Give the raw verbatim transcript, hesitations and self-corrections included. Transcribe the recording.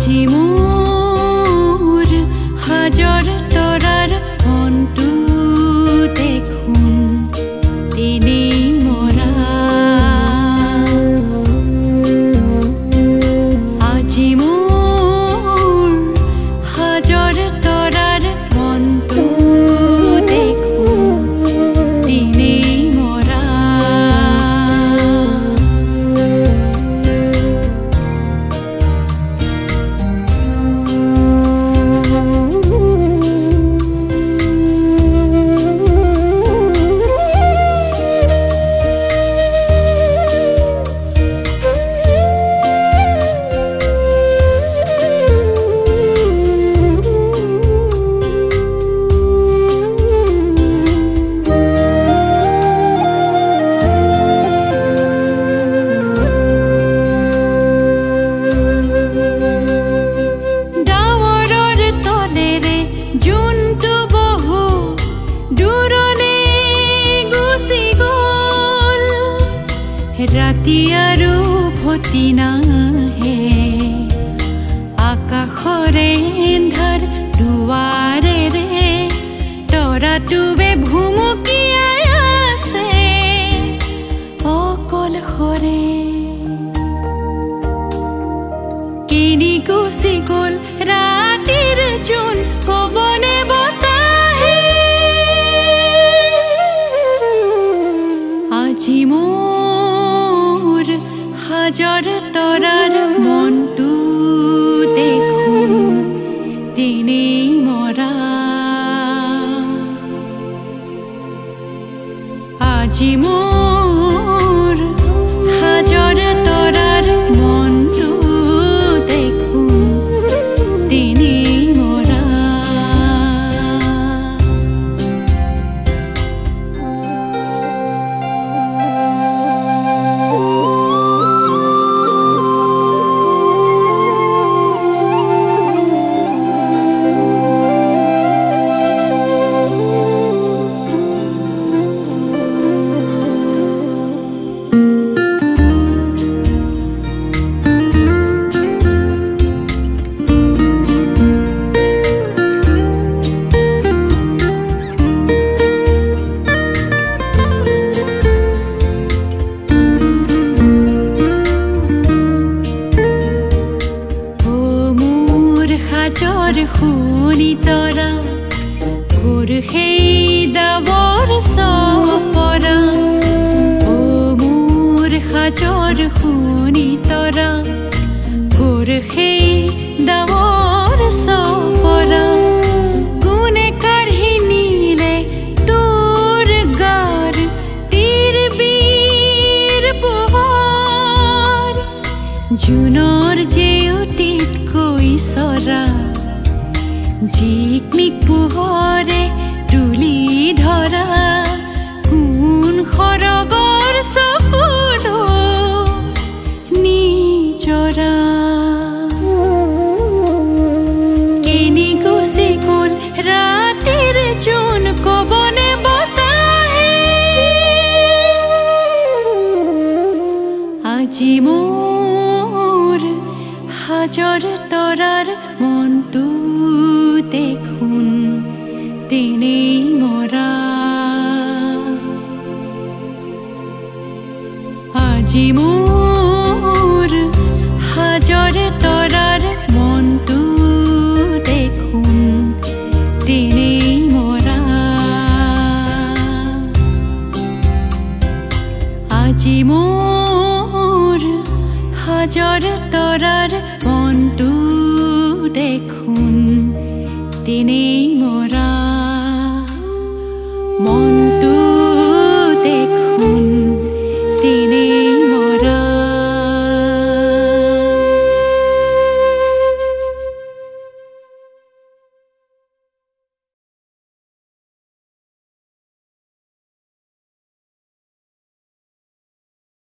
আজি মোৰ হাজাৰ তৰাৰ মনটো দেখোন এনেই মৰা। আজি মোৰ হাজাৰ তৰাৰ মনটো দেখোন এনেই মৰা। ৰাতি আৰু ভতি নাহে আকাশৰে এন্ধাৰ দুৱাৰেৰে তৰাটোৱে ভুমুকিয়াই আছে অকলশৰে। কিনি গুচি গ'ল ৰাতিৰ জোন কবনে বতাহে। আজি মোৰ হাজাৰ তৰাৰ মনটো দেখোন তেনেই মৰা। আজি মোৰ হাজাৰ তৰাৰ মনটো দেখোন তেনেই মৰা। হাজাৰ শুনি তৰা ঘূৰ সেই ডাবৰ চপৰা। অ মোৰ হাজাৰ শুনি তৰা ঘূৰ সেই ডাবৰ চপৰা। কোনে কাঢ়ি নিলে তোৰ গাৰ তীৰ বীৰ পোহৰ। জোনৰ জেউতিতকৈ চৰা জিকমিক পোহৰে তুলি ধৰা। কোন সৰগৰ চকুৰ নিজৰা। কিনি গুচি গ'ল ৰাতিৰ জোন কবনে বতাহে। আজি মোৰ হাজাৰ তৰাৰ মনটো দেখোন তেনেই মৰা। আজি মোৰ হাজাৰ তৰাৰ মনটো দেখোন তেনেই মৰা। আজি মোৰ হাজাৰ তৰাৰ মনটো দেখোন তেনেই মৰা।